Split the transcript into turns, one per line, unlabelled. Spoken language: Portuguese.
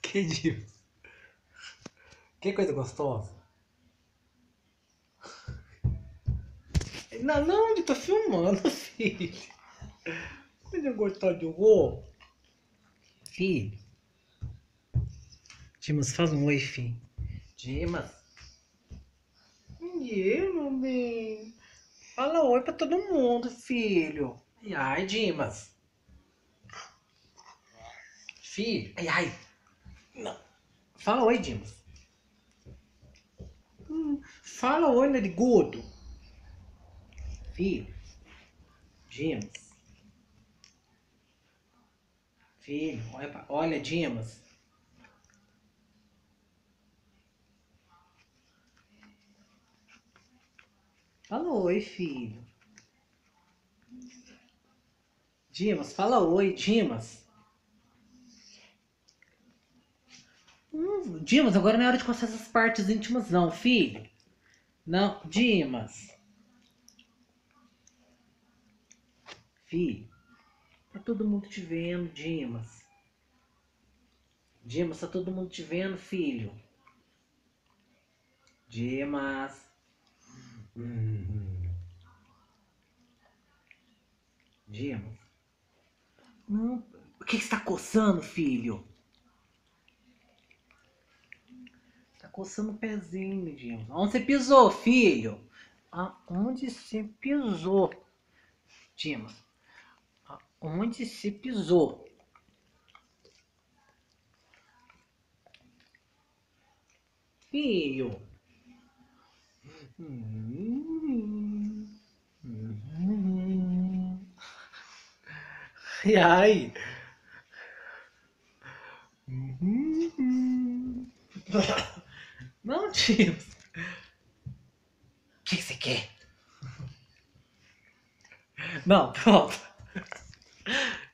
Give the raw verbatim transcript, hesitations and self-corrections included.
Que Dimas? Que coisa gostosa. Não, não, ele tá filmando, filho. Coisa gostosa de vô. Filho. Dimas, faz um oi, filho. Dimas. E meu bem? Fala oi pra todo mundo, filho. Ai, ai, Dimas. Filho. Ai, ai. Não. Fala oi, Dimas. Hum, fala oi, narigudo. Filho. Dimas. Filho, olha, pra- olha, Dimas. Fala oi, filho. Dimas, fala oi, Dimas. Hum, Dimas, agora não é hora de coçar essas partes íntimas, não, filho. Não, Dimas. Filho, tá todo mundo te vendo, Dimas. Dimas, tá todo mundo te vendo, filho. Dimas. Hum. Dimas. Hum, o que que você tá coçando, filho? Tá coçando o pezinho, Dimas. Onde você pisou, filho? Aonde você pisou? Dimas. Aonde você pisou? Filho. Hum. Hum. Ai, ai. Hum. Não, Dimas. O que você quer? Não, pronto.